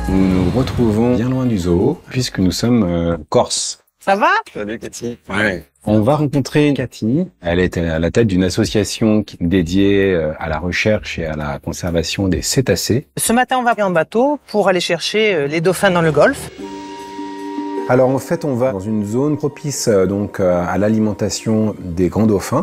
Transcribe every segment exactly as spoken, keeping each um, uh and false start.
Nous nous retrouvons bien loin du zoo, puisque nous sommes euh, Corse. Ça va? Salut Cathy. Ouais. On va rencontrer Cathy. Elle est à la tête d'une association qui est dédiée à la recherche et à la conservation des cétacés. Ce matin, on va en bateau pour aller chercher les dauphins dans le golfe. Alors en fait, on va dans une zone propice donc à l'alimentation des grands dauphins.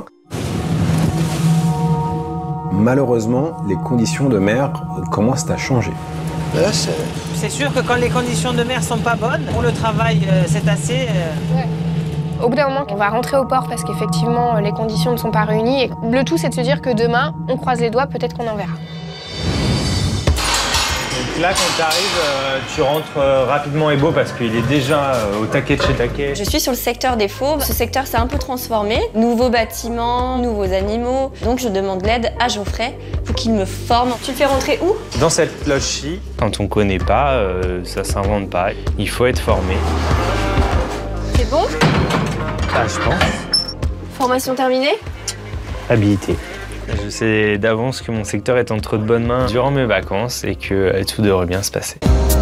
Malheureusement, les conditions de mer commencent à changer. C'est sûr que quand les conditions de mer sont pas bonnes, pour le travail cétacé... Euh... Ouais. Au bout d'un moment, on va rentrer au port parce qu'effectivement, les conditions ne sont pas réunies. Et le tout, c'est de se dire que demain, on croise les doigts, peut-être qu'on en verra. Donc là, quand tu arrives, euh, tu rentres euh, rapidement Ebo parce qu'il est déjà euh, au taquet de chez taquet. Je suis sur le secteur des fauves. Ce secteur s'est un peu transformé. Nouveaux bâtiments, nouveaux animaux. Donc je demande l'aide à Geoffrey pour qu'il me forme. Tu le fais rentrer où? Dans cette loge-ci, quand on connaît pas, euh, ça s'invente pas. Il faut être formé. C'est bon? Ah, je pense. Formation terminée? Habilité. Je sais d'avance que mon secteur est entre de bonnes mains durant mes vacances et que tout devrait bien se passer.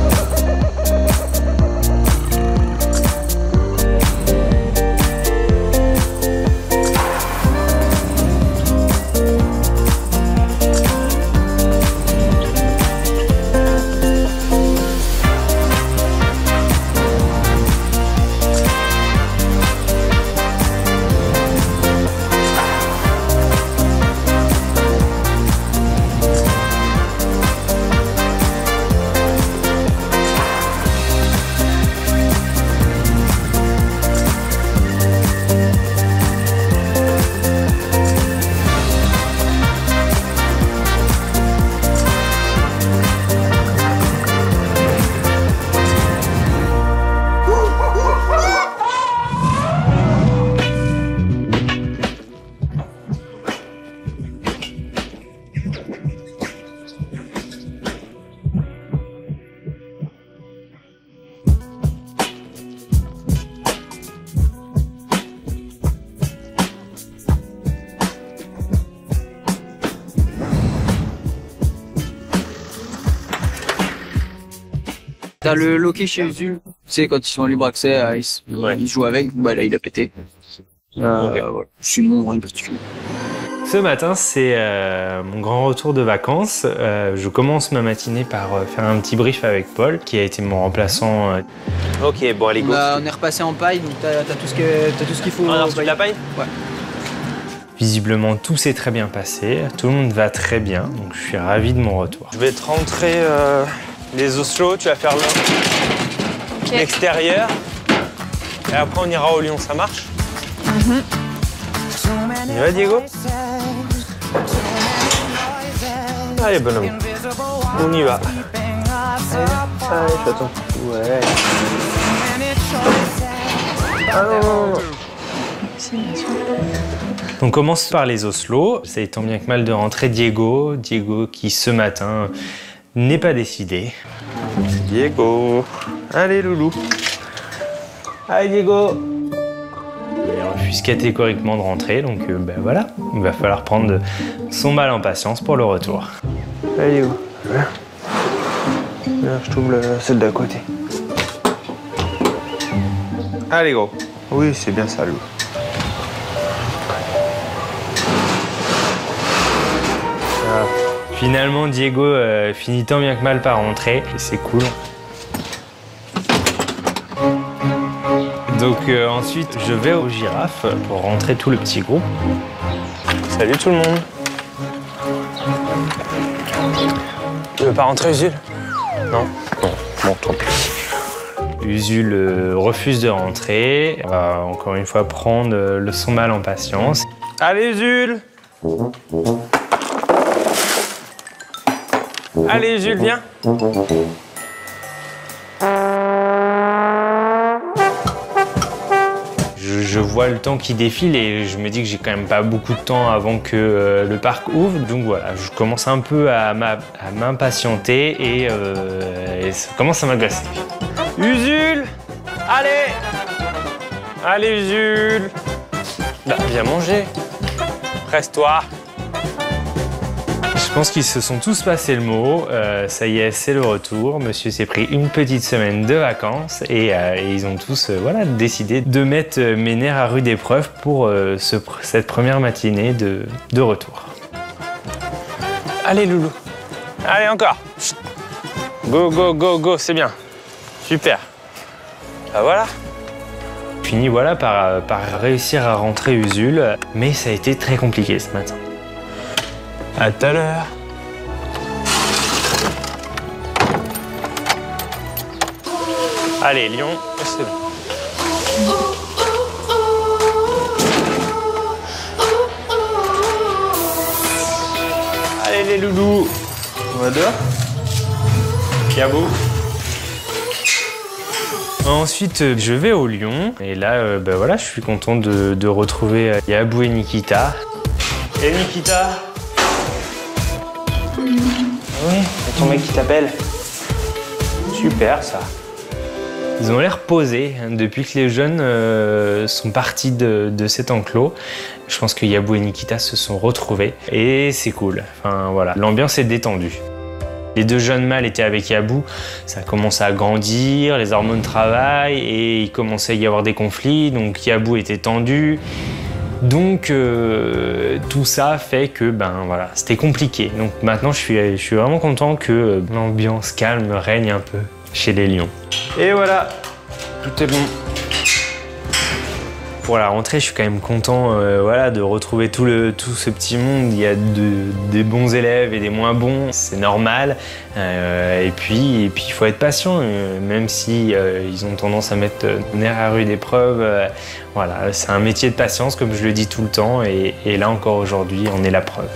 T'as le loquet chez Usul, tu sais, quand ils sont en libre accès, euh, ils, ouais. ils jouent avec, bah là il a pété. Euh, okay. Voilà. Sinon, rien de particulier. Ce matin, c'est euh, mon grand retour de vacances. Euh, je commence ma matinée par euh, faire un petit brief avec Paul, qui a été mon remplaçant. Euh... Ok, bon, allez, go. Bah, on est repassé en paille, donc t'as t'as tout ce que t'as tout ce qu'il faut. On a reçu de la paille? Ouais. Visiblement, tout s'est très bien passé. Tout le monde va très bien, donc je suis ravi de mon retour. Je vais te rentrer euh, les osseaux, tu vas faire l'extérieur. Okay. Et après, on ira au lion, ça marche? Mm-hmm. On y va, Diego? Allez, bonhomme. On y va. Allez, allez, fais attention. Ouais. Ah non, non, non. On commence par les osseaux. Ça est tant bien que mal de rentrer Diego. Diego qui, ce matin, n'est pas décidé. Diego. Allez, loulou. Allez, Diego. Il refuse catégoriquement de rentrer, donc euh, ben voilà, il va falloir prendre son mal en patience pour le retour. Allez, où? Là. Là, je trouve le... celle d'à côté. Allez, gros. Oui, c'est bien ça, loup. Ah. Finalement, Diego euh, finit tant bien que mal par rentrer, et c'est cool. Donc euh, ensuite, je vais aux girafes pour rentrer tout le petit groupe. Salut tout le monde. Tu veux pas rentrer, Usul? Non? Non, bon, tant pis. Usul euh, refuse de rentrer. On va encore une fois prendre euh, le son mal en patience. Allez, Usul! Allez, Usul, viens! Je vois le temps qui défile et je me dis que j'ai quand même pas beaucoup de temps avant que euh, le parc ouvre. Donc voilà, je commence un peu à m'impatienter et, euh, et ça commence à m'agacer. Usul! Allez! Allez, Usul! Bah, viens manger. Presse-toi. Je Je pense qu'ils se sont tous passé le mot. Euh, ça y est, c'est le retour. Monsieur s'est pris une petite semaine de vacances et, euh, et ils ont tous euh, voilà, décidé de mettre mes nerfs à rude épreuve pour euh, ce, cette première matinée de, de retour. Allez, Loulou. Allez, encore. Go, go, go, go, c'est bien. Super. Ah, voilà. Fini voilà, par, par réussir à rentrer Usul, mais ça a été très compliqué ce matin. À tout à l'heure. Allez, Lyon, c'est bon. Allez, les loulous. On va dehors. Yabou. Ensuite, je vais au Lyon. Et là, euh, ben voilà, je suis content de, de retrouver Yabou et Nikita. Et Nikita. Oui, c'est ton mec qui t'appelle. Super, ça. Ils ont l'air posés depuis que les jeunes euh, sont partis de, de cet enclos. Je pense que Yabou et Nikita se sont retrouvés et c'est cool. Enfin voilà, l'ambiance est détendue. Les deux jeunes mâles étaient avec Yabou, ça commençait à grandir, les hormones travaillent et il commençait à y avoir des conflits, donc Yabou était tendu. Donc euh, tout ça fait que ben voilà, c'était compliqué. Donc maintenant je suis, je suis vraiment content que euh, l'ambiance calme règne un peu chez les lions. Et voilà, tout est bon. Pour la rentrée, je suis quand même content euh, voilà, de retrouver tout, le, tout ce petit monde. Il y a de, des bons élèves et des moins bons, c'est normal. Euh, et puis, et puis, il faut être patient, euh, même si euh, ils ont tendance à mettre euh, nerfs à rude épreuve. Euh, voilà, c'est un métier de patience, comme je le dis tout le temps. Et, et là encore aujourd'hui, on est la preuve.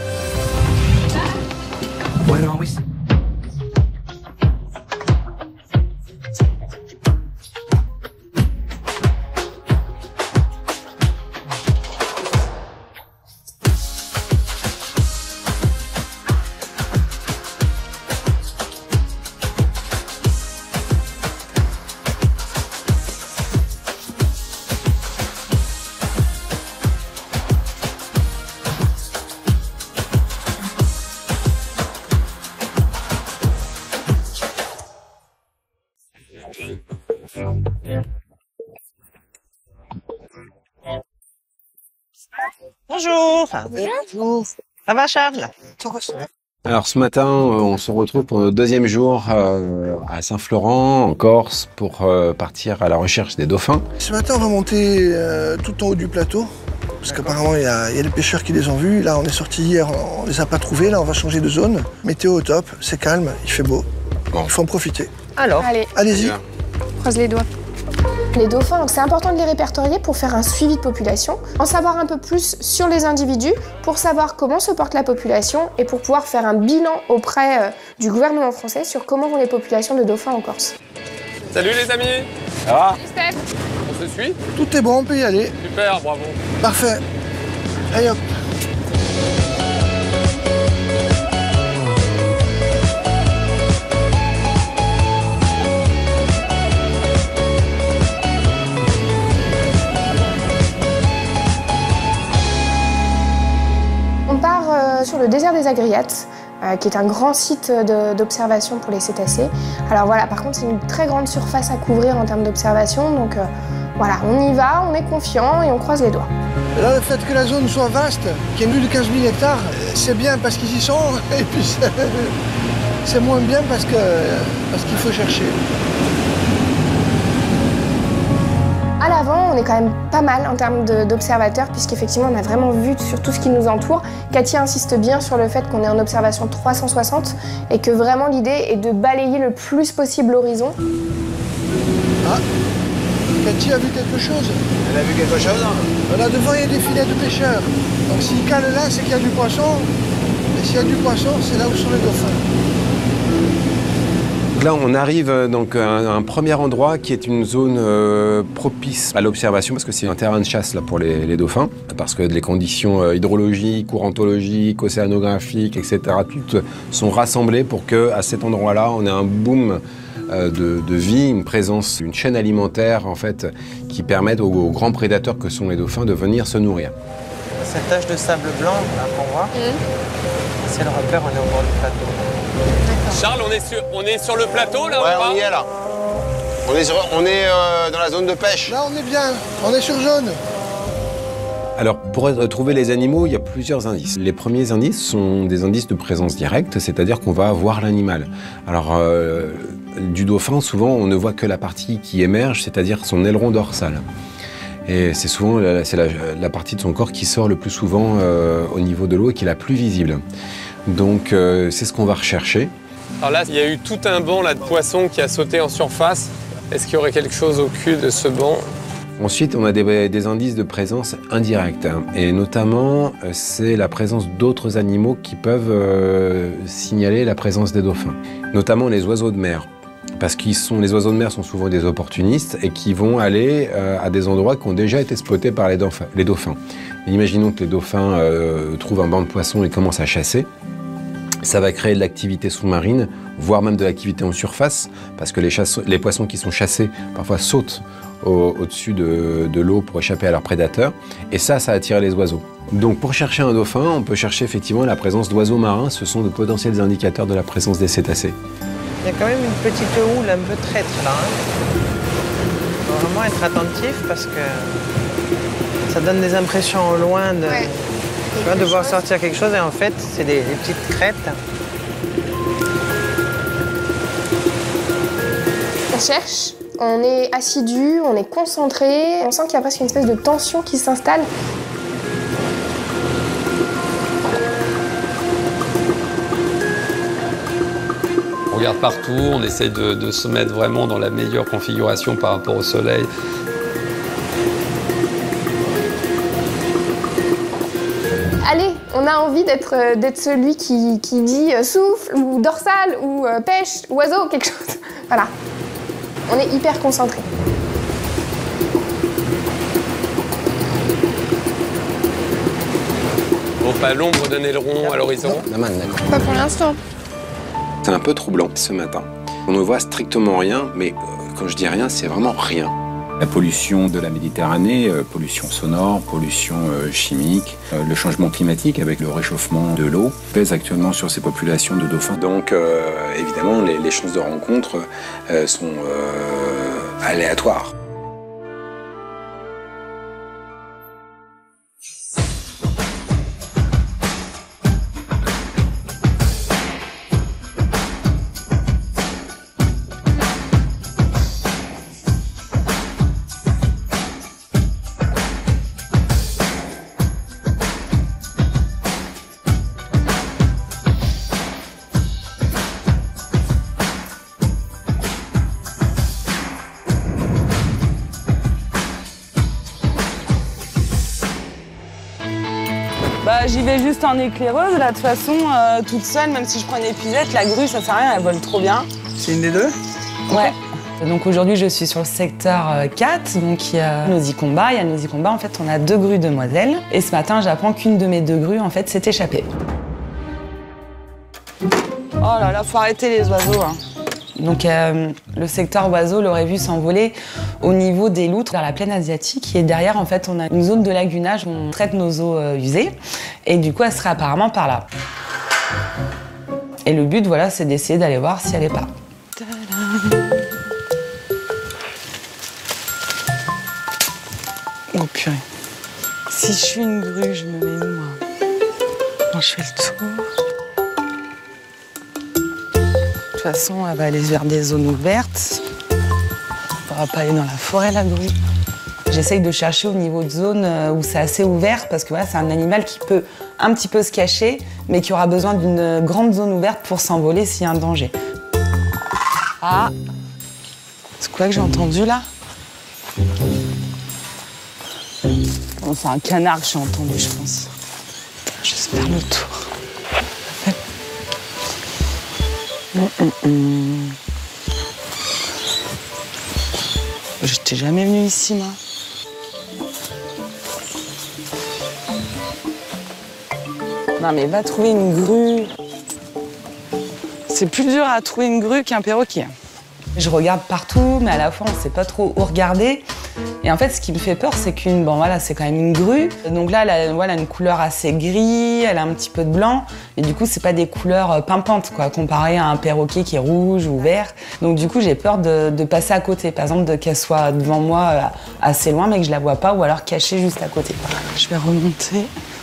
Bonjour. Bonjour. Ça va, Charles? Alors ce matin, on se retrouve pour notre deuxième jour euh, à Saint-Florent, en Corse, pour euh, partir à la recherche des dauphins. Ce matin, on va monter euh, tout en haut du plateau, parce qu'apparemment, il y, y a des pêcheurs qui les ont vus. Là, on est sorti hier, on les a pas trouvés. Là, on va changer de zone. Météo au top, c'est calme, il fait beau. Bon. Il faut en profiter. Alors, Allez, allez-y. croise les doigts. Les dauphins, c'est important de les répertorier pour faire un suivi de population, en savoir un peu plus sur les individus, pour savoir comment se porte la population et pour pouvoir faire un bilan auprès euh, du gouvernement français sur comment vont les populations de dauphins en Corse. Salut les amis. Ça va? Steph. On se suit? Tout est bon, on peut y aller. Super, bravo. Parfait. Allez hop. Sur le désert des Agriates, euh, qui est un grand site d'observation pour les cétacés. Alors voilà, par contre, c'est une très grande surface à couvrir en termes d'observation, donc euh, voilà, on y va, on est confiant et on croise les doigts. Là, le fait que la zone soit vaste, qu'il y ait plus de quinze mille hectares, c'est bien parce qu'ils y sont, et puis c'est moins bien parce que parce qu'il faut chercher. À l'avant, on est quand même pas mal en termes d'observateurs, puisqu'effectivement, on a vraiment vu sur tout ce qui nous entoure. Cathy insiste bien sur le fait qu'on est en observation trois cent soixante et que vraiment l'idée est de balayer le plus possible l'horizon. Ah, Cathy a vu quelque chose. Elle a vu quelque chose? Là devant, il y a des filets de pêcheurs. Donc s'il cale là, c'est qu'il y a du poisson. Et s'il y a du poisson, c'est là où sont les dauphins. Là, on arrive donc à un, un premier endroit qui est une zone euh, propice à l'observation, parce que c'est un terrain de chasse là, pour les, les dauphins, parce que les conditions euh, hydrologiques, courantologiques, océanographiques, et cetera, toutes sont rassemblées pour qu'à cet endroit-là, on ait un boom euh, de, de vie, une présence, une chaîne alimentaire en fait, qui permette aux, aux grands prédateurs que sont les dauphins de venir se nourrir. cette tache de sable blanc là qu'on voit, mmh. c'est le repère, on est au bord du plateau. Charles, on est, sur, on est sur le plateau là Ouais, ou pas? on y est là. On est, sur, on est euh, dans la zone de pêche. Là, on est bien. On est sur jaune. Alors, pour retrouver les animaux, il y a plusieurs indices. Les premiers indices sont des indices de présence directe, c'est-à-dire qu'on va voir l'animal. Alors, euh, du dauphin, souvent, on ne voit que la partie qui émerge, c'est-à-dire son aileron dorsal. Et c'est souvent la, c'est la, la partie de son corps qui sort le plus souvent euh, au niveau de l'eau et qui est la plus visible. Donc, euh, c'est ce qu'on va rechercher. Alors là, il y a eu tout un banc là, de poissons qui a sauté en surface. Est-ce qu'il y aurait quelque chose au cul de ce banc? Ensuite, on a des, des indices de présence indirecte. Et notamment, c'est la présence d'autres animaux qui peuvent euh, signaler la présence des dauphins. Notamment les oiseaux de mer. Parce que les oiseaux de mer sont souvent des opportunistes et qui vont aller euh, à des endroits qui ont déjà été spotés par les dauphins. Les dauphins. Et imaginons que les dauphins euh, trouvent un banc de poissons et commencent à chasser. Ça va créer de l'activité sous-marine, voire même de l'activité en surface, parce que les, les poissons qui sont chassés, parfois sautent au, au-dessus de, de l'eau pour échapper à leurs prédateurs. Et ça, ça attire les oiseaux. Donc pour chercher un dauphin, on peut chercher effectivement la présence d'oiseaux marins. Ce sont de potentiels indicateurs de la présence des cétacés. Il y a quand même une petite houle un peu traître là. Il hein. faut vraiment être attentif parce que ça donne des impressions au loin de, ouais. tu vois, de voir sortir quelque chose et en fait c'est des, des petites crêtes. On cherche, on est assidu, on est concentré, on sent qu'il y a presque une espèce de tension qui s'installe. On regarde partout, on essaye de, de se mettre vraiment dans la meilleure configuration par rapport au soleil. Allez, on a envie d'être d'être celui qui, qui dit euh, souffle ou dorsal ou euh, pêche, oiseau, quelque chose. Voilà. On est hyper concentré. Bon, pas l'ombre d'un aileron à l'horizon. Pas pour l'instant. C'est un peu troublant ce matin. On ne voit strictement rien, mais euh, quand je dis rien, c'est vraiment rien. La pollution de la Méditerranée, euh, pollution sonore, pollution euh, chimique, euh, le changement climatique avec le réchauffement de l'eau pèse actuellement sur ces populations de dauphins. Donc euh, évidemment, les, les chances de rencontre euh, sont euh, aléatoires. Bah, j'y vais juste en éclaireuse, là, de toute façon, euh, toute seule, même si je prends une épuisette, la grue, ça sert à rien, elle vole trop bien. C'est une des deux? Ouais. Donc aujourd'hui, je suis sur le secteur quatre, donc il y a Nosy Combat. Il y a Nosy Combat, en fait, on a deux grues demoiselles. Et ce matin, j'apprends qu'une de mes deux grues, en fait, s'est échappée. Oh là là, faut arrêter les oiseaux, hein. Donc euh, le secteur oiseaux l'aurait vu s'envoler au niveau des loutres vers la plaine asiatique. Et derrière, en fait, on a une zone de lagunage où on traite nos eaux euh, usées. Et du coup, elle serait apparemment par là. Et le but, voilà, c'est d'essayer d'aller voir si elle est pas. Oh purée. Si je suis une grue, je me mets où, moi? Quand je fais le tour. De toute façon, elle va aller vers des zones ouvertes. Elle ne pourra pas aller dans la forêt, la grue. J'essaye de chercher au niveau de zones où c'est assez ouvert, parce que voilà, c'est un animal qui peut un petit peu se cacher, mais qui aura besoin d'une grande zone ouverte pour s'envoler s'il y a un danger. Ah! C'est quoi que j'ai entendu, là? Bon, c'est un canard que j'ai entendu, je pense. J'espère le tour. Mmh, mmh, mmh. Je t'ai jamais venue ici, moi. Non, mais va trouver une grue. C'est plus dur à trouver une grue qu'un perroquet. Je regarde partout, mais à la fois, on sait pas trop où regarder. Et Et en fait, ce qui me fait peur, c'est qu'une, bon voilà, c'est quand même une grue. Donc là, elle a, voilà, une couleur assez gris, elle a un petit peu de blanc. Et du coup, c'est pas des couleurs pimpantes, quoi, comparé à un perroquet qui est rouge ou vert. Donc du coup, j'ai peur de, de passer à côté. Par exemple, qu'elle soit devant moi assez loin, mais que je la vois pas, ou alors cachée juste à côté. Je vais remonter.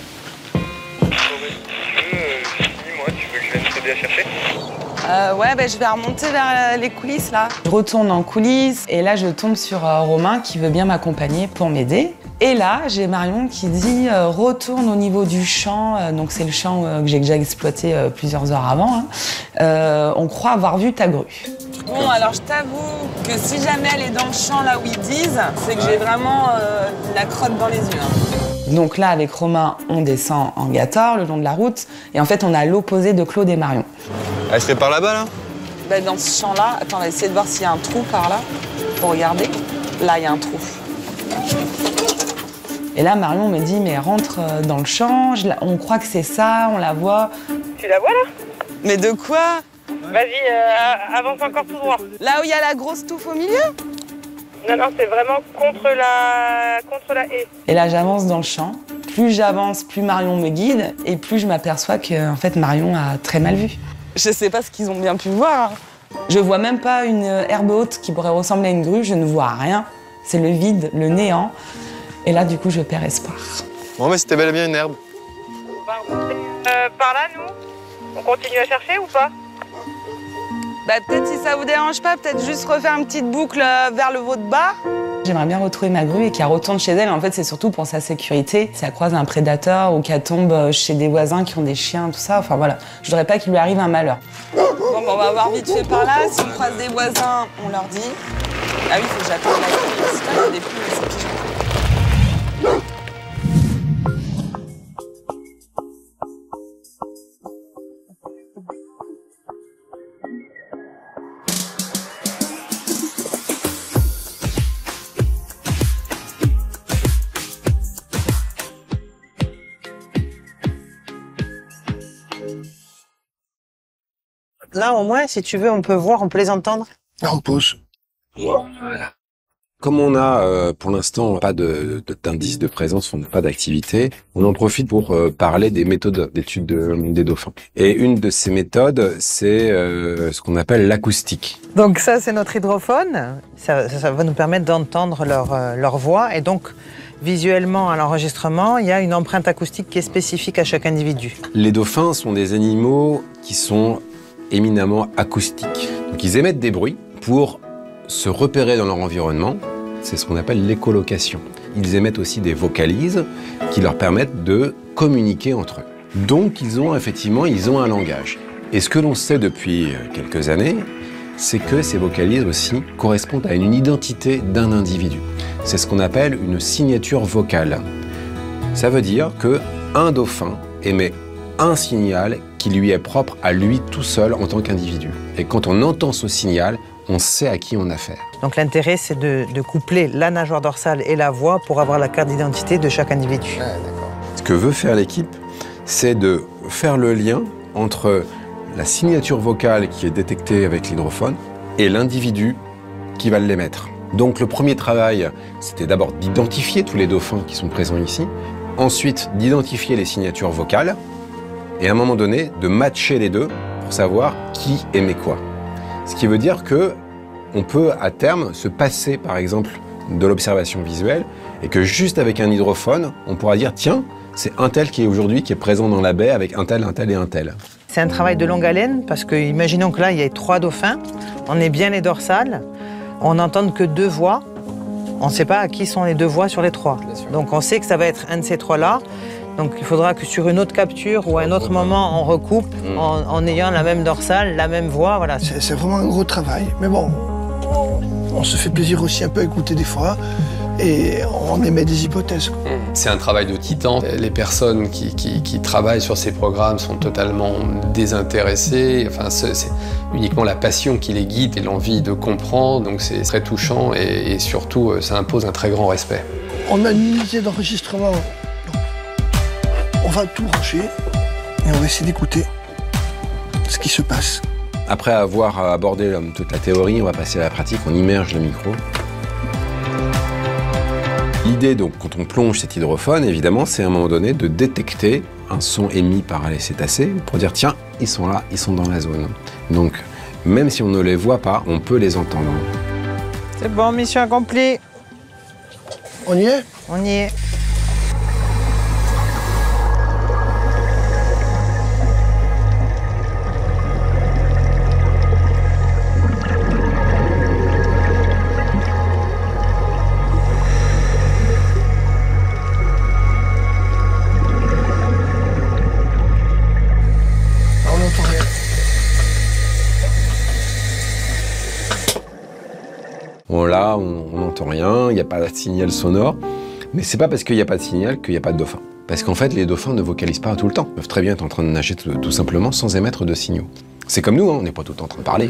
Euh, ouais, bah, je vais remonter vers les coulisses, là. Je retourne en coulisses, et là, je tombe sur euh, Romain, qui veut bien m'accompagner pour m'aider. Et là, j'ai Marion qui dit euh, « Retourne au niveau du champ euh, », donc c'est le champ euh, que j'ai déjà exploité euh, plusieurs heures avant. Hein. Euh, on croit avoir vu ta grue. Bon, alors je t'avoue que si jamais elle est dans le champ là où ils disent, c'est que j'ai vraiment euh, la crotte dans les yeux. Hein. Donc là, avec Romain, on descend en Gator, le long de la route, et en fait, on a l'opposé de Claude et Marion. Elle serait par là-bas, là, bah, dans ce champ-là, attends, on va essayer de voir s'il y a un trou par là, pour regarder. Là, il y a un trou. Et là, Marion me dit, mais rentre dans le champ, la... on croit que c'est ça, on la voit. Tu la vois, là? Mais de quoi? Vas-y, euh, avance encore tout droit. Là où il y a la grosse touffe au milieu? Non, non, c'est vraiment contre la... contre la haie. Et là, j'avance dans le champ. Plus j'avance, plus Marion me guide, et plus je m'aperçois que, en fait, Marion a très mal vu. Je sais pas ce qu'ils ont bien pu voir. Je vois même pas une herbe haute qui pourrait ressembler à une grue, je ne vois rien. C'est le vide, le néant. Et là, du coup, je perds espoir. Bon, mais c'était bel et bien une herbe. On va remonter euh, par là, nous. On continue à chercher ou pas? Bah, peut-être, si ça vous dérange pas, peut-être juste refaire une petite boucle vers le haut de bas. J'aimerais bien retrouver ma grue et qu'elle retourne chez elle. En fait, c'est surtout pour sa sécurité. Si elle croise un prédateur ou qu'elle tombe chez des voisins qui ont des chiens, tout ça. Enfin, voilà. Je voudrais pas qu'il lui arrive un malheur. Bon, bah, on va voir vite fait par là. Si on croise des voisins, on leur dit. Ah oui, il faut que j'attende la grue. Parce que là, il y a des poules et c'est pigeons. Là, au moins, si tu veux, on peut voir, on peut les entendre. Là, on pose. Voilà. Comme on a euh, pour l'instant pas de, de, d'indice de présence, on n'a pas d'activité, on en profite pour euh, parler des méthodes d'étude de, des dauphins. Et une de ces méthodes, c'est euh, ce qu'on appelle l'acoustique. Donc ça, c'est notre hydrophone. Ça, ça, ça va nous permettre d'entendre leur, euh, leur voix. Et donc, visuellement, à l'enregistrement, il y a une empreinte acoustique qui est spécifique à chaque individu. Les dauphins sont des animaux qui sont éminemment acoustiques. Donc ils émettent des bruits pour se repérer dans leur environnement. C'est ce qu'on appelle l'écholocation. Ils émettent aussi des vocalises qui leur permettent de communiquer entre eux. Donc ils ont effectivement ils ont un langage. Et ce que l'on sait depuis quelques années, c'est que ces vocalises aussi correspondent à une identité d'un individu. C'est ce qu'on appelle une signature vocale. Ça veut dire qu'un dauphin émet un signal qui lui est propre à lui tout seul en tant qu'individu. Et quand on entend ce signal, on sait à qui on a affaire. Donc l'intérêt, c'est de, de coupler la nageoire dorsale et la voix pour avoir la carte d'identité de chaque individu. Ah, d'accord. Ce que veut faire l'équipe, c'est de faire le lien entre la signature vocale qui est détectée avec l'hydrophone et l'individu qui va l'émettre. Donc le premier travail, c'était d'abord d'identifier tous les dauphins qui sont présents ici, ensuite d'identifier les signatures vocales, et à un moment donné, de matcher les deux pour savoir qui émet quoi. Ce qui veut dire que on peut à terme se passer par exemple de l'observation visuelle et que juste avec un hydrophone, on pourra dire tiens, c'est un tel qui est aujourd'hui qui est présent dans la baie avec un tel, un tel et un tel. C'est un travail de longue haleine parce que imaginons que là il y a trois dauphins, on est bien les dorsales, on n'entend que deux voix, on ne sait pas à qui sont les deux voix sur les trois. Donc on sait que ça va être un de ces trois-là. Donc il faudra que sur une autre capture ou à un autre moment, on recoupe mmh. en, en ayant la même dorsale, la même voix. Voilà. C'est vraiment un gros travail. Mais bon, on se fait plaisir aussi un peu à écouter des fois et on émet des hypothèses. C'est un travail de titan. Les personnes qui, qui, qui travaillent sur ces programmes sont totalement désintéressées. Enfin, c'est uniquement la passion qui les guide et l'envie de comprendre. Donc c'est très touchant et, et surtout, ça impose un très grand respect. On a une unité d'enregistrement. On va tout brancher et on va essayer d'écouter ce qui se passe. Après avoir abordé toute la théorie, on va passer à la pratique, on immerge le micro. L'idée, donc, quand on plonge cet hydrophone, évidemment, c'est à un moment donné de détecter un son émis par les cétacés pour dire, tiens, ils sont là, ils sont dans la zone. Donc, même si on ne les voit pas, on peut les entendre. C'est bon, mission accomplie. On y est? On y est. Bon, là, on n'entend rien, il n'y a pas de signal sonore. Mais c'est pas parce qu'il n'y a pas de signal qu'il n'y a pas de dauphin. Parce qu'en fait, les dauphins ne vocalisent pas tout le temps. Ils peuvent très bien être en train de nager tout, tout simplement sans émettre de signaux. C'est comme nous, hein, on n'est pas tout le temps en train de parler.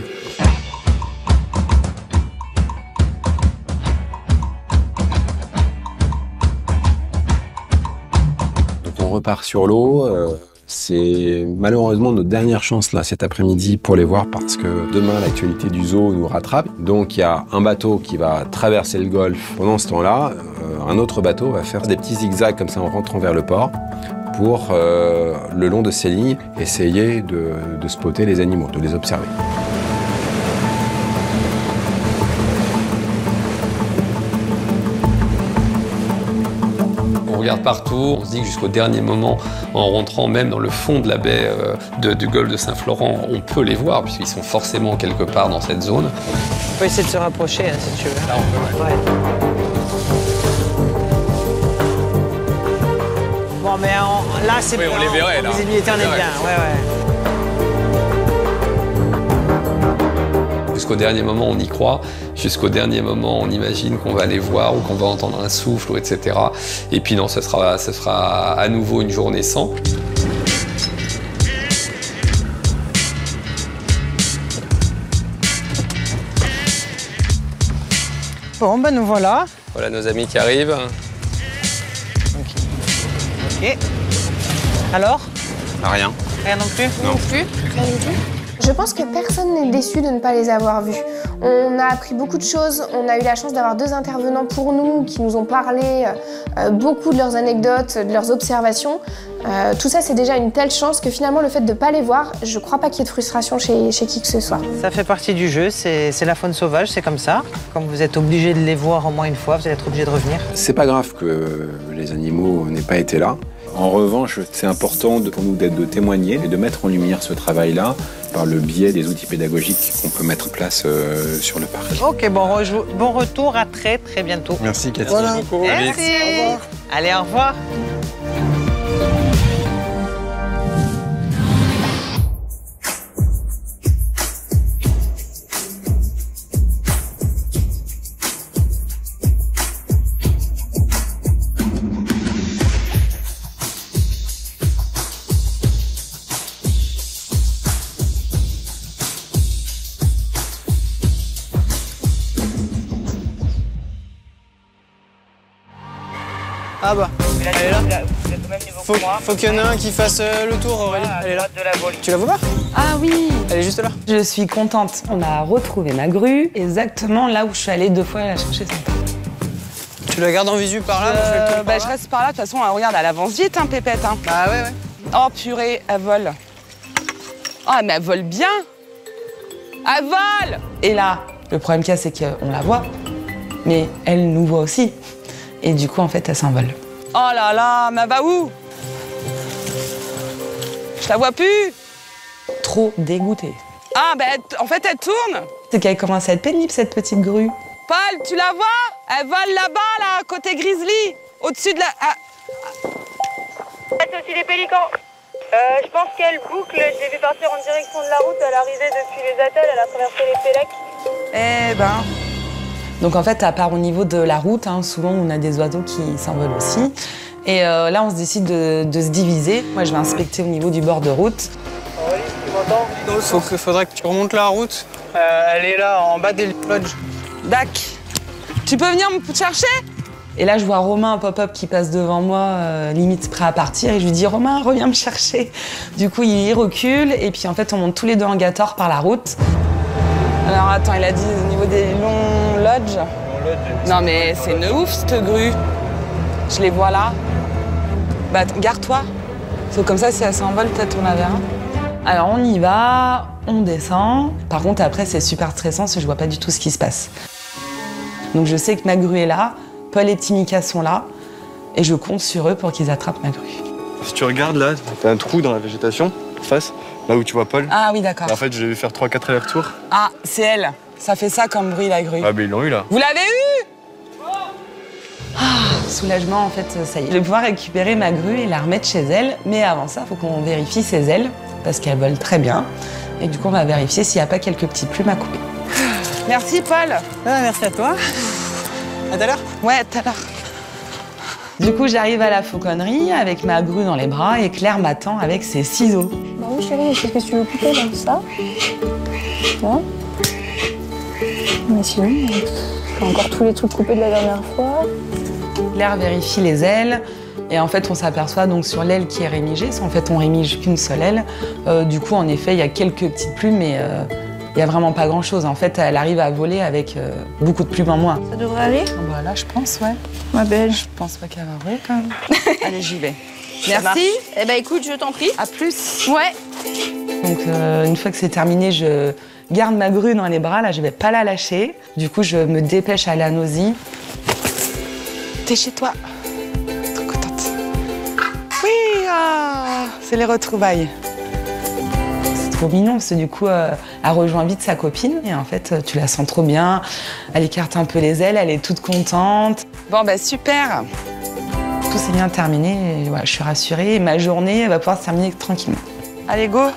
Donc on repart sur l'eau. Euh... C'est malheureusement notre dernière chance là cet après-midi pour les voir parce que demain l'actualité du zoo nous rattrape. Donc il y a un bateau qui va traverser le golfe. Pendant ce temps-là, euh, un autre bateau va faire des petits zigzags comme ça en rentrant vers le port pour, euh, le long de ces lignes, essayer de, de spotter les animaux, de les observer. On regarde partout, on se dit que jusqu'au dernier moment, en rentrant même dans le fond de la baie euh, de, du golfe de Saint-Florent, on peut les voir puisqu'ils sont forcément quelque part dans cette zone. On peut essayer de se rapprocher hein, si tu veux. Là, on peut, ouais. Ouais. Bon, mais on, là, c'est oui, on les verrait, là. En visibilité, on est bien. Ouais, ouais. Jusqu'au dernier moment, on y croit. Jusqu'au dernier moment, on imagine qu'on va les voir ou qu'on va entendre un souffle, et cetera. Et puis non, ce sera, ce sera à nouveau une journée sans. Bon, ben nous voilà. Voilà nos amis qui arrivent. Ok. Ok. Alors? Rien. Rien non plus? Non, non plus. Rien du tout. Je pense que personne n'est déçu de ne pas les avoir vus. On a appris beaucoup de choses, on a eu la chance d'avoir deux intervenants pour nous qui nous ont parlé euh, beaucoup de leurs anecdotes, de leurs observations. Euh, tout ça, c'est déjà une telle chance que finalement, le fait de ne pas les voir, je ne crois pas qu'il y ait de frustration chez, chez qui que ce soit. Ça fait partie du jeu, c'est la faune sauvage, c'est comme ça. Comme vous êtes obligé de les voir au moins une fois, vous allez être obligé de revenir. C'est pas grave que les animaux n'aient pas été là. En revanche, c'est important pour nous d'être de témoigner et de mettre en lumière ce travail-là par le biais des outils pédagogiques qu'on peut mettre en place euh, sur le parc. Ok, bon, bon retour à très très bientôt. Merci Cathy. Voilà. Merci. Au revoir. Allez, au revoir. Ah bah, Mais là, elle est là. vous êtes au même niveau Faut, que moi. faut qu'il y en ait un qui fasse euh, le tour, Aurélie. Voilà, Elle est là. droite de la volée. Tu la vois pas? Ah oui, Elle est juste là. je suis contente. On a retrouvé ma grue, exactement là où je suis allée deux fois la chercher ce matin. Tu la gardes en visu par là, moi, je fais le Euh, tour bah, par je là. reste par là, de toute façon, hein, regarde, elle avance vite, hein, Pépette. Hein. Bah ouais, ouais. Oh purée, elle vole. Ah, mais elle vole bien. Elle vole. Et là, le problème qu'il y a, c'est qu'on la voit, mais elle nous voit aussi. Et du coup, en fait, elle s'envole. Oh là là, mais elle va où? Je la vois plus. Trop dégoûtée. Ah, ben, bah, en fait, elle tourne. C'est qu'elle commence à être pénible, cette petite grue. Paul, tu la vois? Elle vole là-bas, là, côté Grizzly. Au-dessus de la... Ah. C'est aussi des pélicans. Euh, je pense qu'elle boucle, je l'ai vu partir en direction de la route, elle arrivait depuis les attelles, elle a traversé les pélecs. Eh ben... Donc en fait, à part au niveau de la route, hein, souvent on a des oiseaux qui s'envolent aussi. Et euh, là, on se décide de, de se diviser. Moi, je vais inspecter au niveau du bord de route. Aurélie, tu m'entends? Faut que, faudrait que tu remontes la route. Euh, elle est là, en bas des lodges. Dac. Tu peux venir me chercher? Et là, je vois Romain pop-up qui passe devant moi, euh, limite prêt à partir. Et je lui dis, Romain, reviens me chercher. Du coup, il recule. Et puis en fait, on monte tous les deux en Gator par la route. Alors attends, il a dit au niveau des longs lodges. Non mais c'est une ouf cette grue. Je les vois là. Bah, garde-toi. Parce que comme ça, si elle s'envole, peut-être on la verra. Alors, on y va, on descend. Par contre, après, c'est super stressant parce que je vois pas du tout ce qui se passe. Donc, je sais que ma grue est là, Paul et Timika sont là, et je compte sur eux pour qu'ils attrapent ma grue. Si tu regardes là, t'as un trou dans la végétation, en face, là où tu vois Paul. Ah oui, d'accord. En fait, je vais faire trois quatre allers-retours. Ah, c'est elle. Ça fait ça comme bruit, la grue. Ah, mais ils l'ont eu là. Vous l'avez eu? Ah, soulagement, en fait, ça y est. Je vais pouvoir récupérer ma grue et la remettre chez elle. Mais avant ça, il faut qu'on vérifie ses ailes, parce qu'elles volent très bien. Et du coup, on va vérifier s'il n'y a pas quelques petites plumes à couper. Merci, Paul. Ah, merci à toi. À tout à l'heure. Ouais, à tout à l'heure. Du coup, j'arrive à la fauconnerie avec ma grue dans les bras et Claire m'attend avec ses ciseaux. Bah oui, chérie, qu'est-ce que tu veux couper comme ça? Ouais. Mais sinon, j'ai encore tous les trucs coupés de la dernière fois. Claire vérifie les ailes et en fait, on s'aperçoit donc sur l'aile qui est rémigée. En fait, on rémige qu'une seule aile. Euh, du coup, en effet, il y a quelques petites plumes, mais euh, il n'y a vraiment pas grand-chose. En fait, elle arrive à voler avec euh, beaucoup de plumes en moins. Ça devrait aller? Voilà, je pense, ouais. Ma belle. Je pense pas qu'elle va voler quand même. Allez, j'y vais. Merci. Eh ben écoute, je t'en prie. À plus. Ouais. Donc, euh, une fois que c'est terminé, je garde ma grue dans les bras. Là, je vais pas la lâcher. Du coup, je me dépêche à aller à Nosy. T'es chez toi. Trop contente. Oui, ah, c'est les retrouvailles. C'est trop mignon parce que du coup, euh, elle rejoint vite sa copine et en fait, tu la sens trop bien. Elle écarte un peu les ailes, elle est toute contente. Bon, bah super. Tout s'est bien terminé et voilà, je suis rassurée. Et ma journée elle va pouvoir se terminer tranquillement. Allez, go.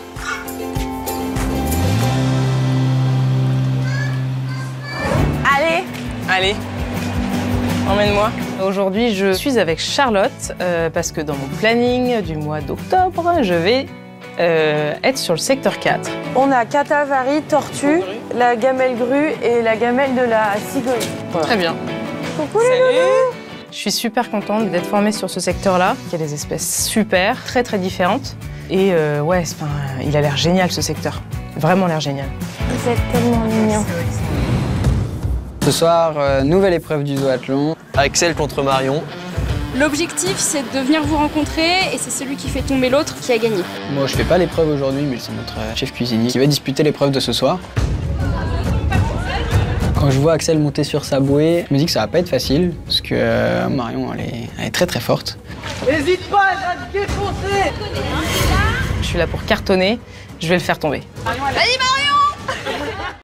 Allez. Allez. Emmène-moi. Aujourd'hui, je suis avec Charlotte euh, parce que dans mon planning du mois d'octobre, je vais euh, être sur le secteur quatre. On a catavari, tortue, la gamelle grue et la gamelle de la cigogne. Voilà. Très bien. Coucou les loulous. Je suis super contente d'être formée sur ce secteur-là. Il y a des espèces super, très très différentes. Et euh, ouais, enfin, il a l'air génial ce secteur. Vraiment l'air génial. Vous êtes tellement mignons. Ce soir, euh, nouvelle épreuve du zoathlon. Axel contre Marion. L'objectif, c'est de venir vous rencontrer et c'est celui qui fait tomber l'autre qui a gagné. Moi, je fais pas l'épreuve aujourd'hui, mais c'est notre chef cuisinier qui va disputer l'épreuve de ce soir. Quand je vois Axel monter sur sa bouée, je me dis que ça va pas être facile, parce que euh, Marion, elle est, elle est très très forte. N'hésite pas, elle va te défoncer. Je suis là pour cartonner, je vais le faire tomber. Vas-y,